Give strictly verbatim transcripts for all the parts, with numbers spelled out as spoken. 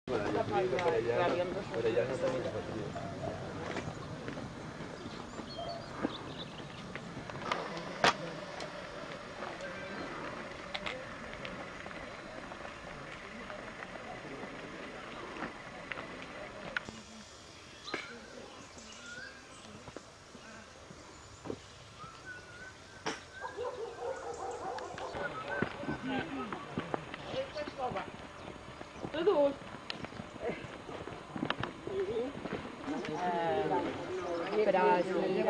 Però sí,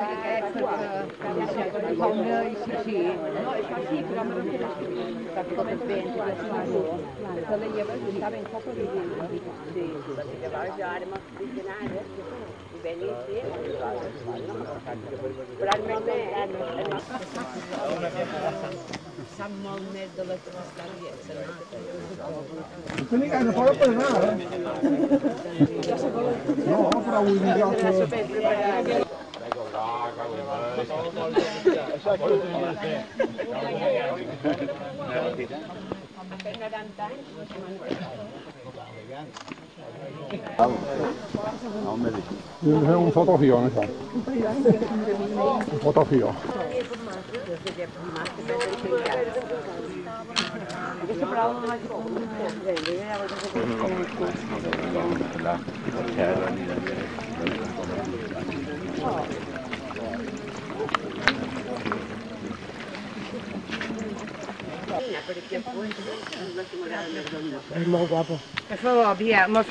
sí, no, això sí, però me l'ha tot ben, que la lleva estava en copa de vida. Sí, perquè llavors jo ara m'estic anant i venia aquí, però no sap molt més de les històries. Usted ni que no fora per anar, eh? No, però avui no hi ha... È un fotofione, sa. Un fotofione. Es muy guapo. Eso, via, mos...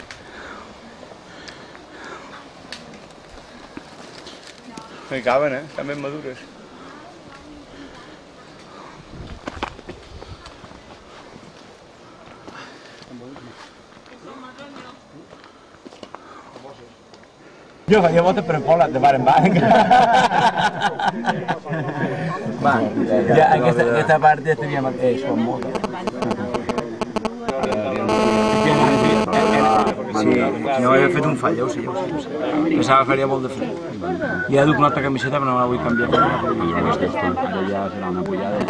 Me caben, eh? Estan ben madures. Jo faria botes per Pola, de bar en bar. Va, ja, aquesta, aquesta part ja estaríem... Eh, són moltes. Sí, jo he fet un fall, ja ho sé, ja ho sé. Pensava que faria molt de fred. I he dut una altra camiseta, però no la vull canviar. Ara ja serà una pujada.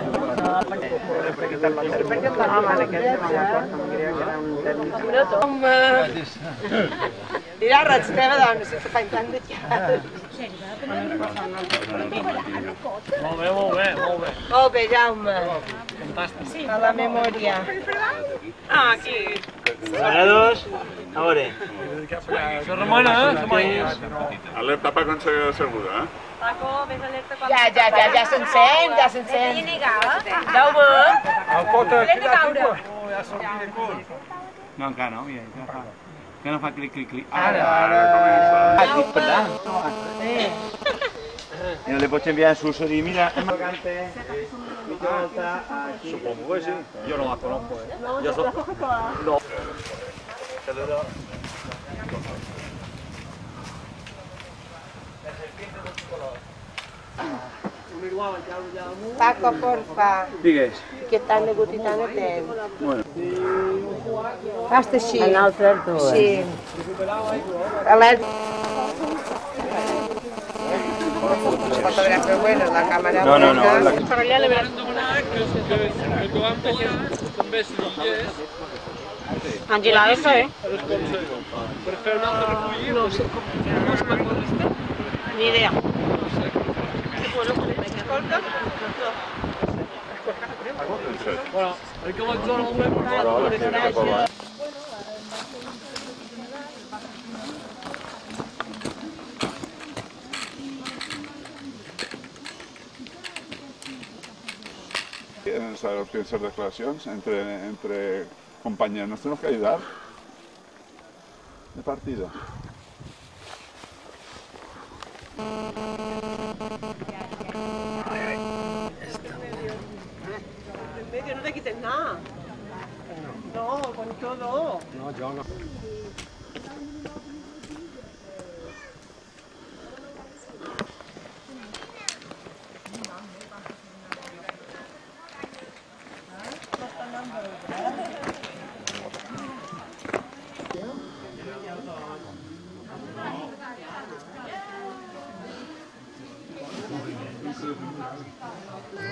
Dirà, raig teva dona, si te fa tant de llarg. Molt bé, molt bé, molt bé. Molt bé, Jaume. Fantàstic. A la memòria. Ah, aquí. Parados, a veure. Se remena, eh? Se mai. Alerta per aconseguir segura, eh? Paco, ves alerta quan... Ja, ja, ja, ja s'encén, ja s'encén. Jaume. El pot L'hem de caure. Oh, ja sortir de cul. No, encara no, mira, encara fa. Que no fa clic, clic, clic. Ara, ara comença. Ah, clic per allà. I no li pots enviar en Suso i mira, hem vacante, mitja volta aquí. Supongo que sí. Yo no la conozco, eh. Yo so... No. Paco, porfa. Digues. Que tan negut i tan atent. Bueno. Fas-te així. En altres dues. Sí. Alerta. Fotografia buena, la càmera No, no, no. La... Per allà li veuràs. Que tu vam tallar també si no hi és. Angela, això, eh? Per fer un altre recollir. No sé com... No sé com està. Ni idea. Bueno, hay que lanzar el web. En las primeras declaraciones entre, entre compañeros nos tenemos que ayudar de partido. En medio, no te quites nada. No, con todo. No, yo no.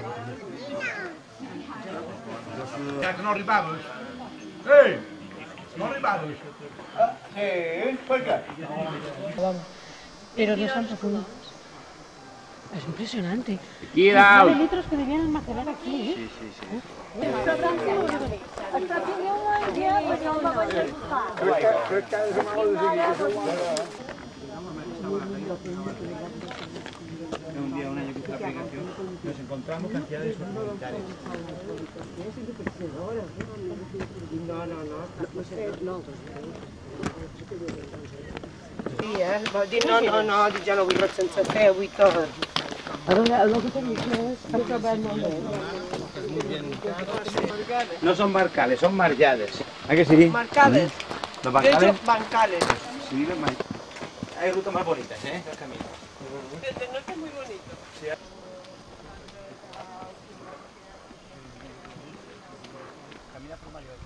Ja que no arribaves. Ei! No arribado. Sí, ¿por qué? Pero no son profundos. Es impresionante. Cuidado. Los litros que debían almacenar aquí, ¿eh? Sí, sí, sí. Un día, un año que hice la aplicación, nos encontramos cantidades militares. No, no, no. Sí, eh? Vol dir, no, no, no, dic, ja no vull res sense fer, vull tot. No son marcales, son marllades. ¿A que sí? Marcades. Los Jo he bancales, hecho bancales. sí, los mar- hay rutas más bonitas, ¿eh? Los caminos. Desde norte es muy bonito. Camina por Mallorca.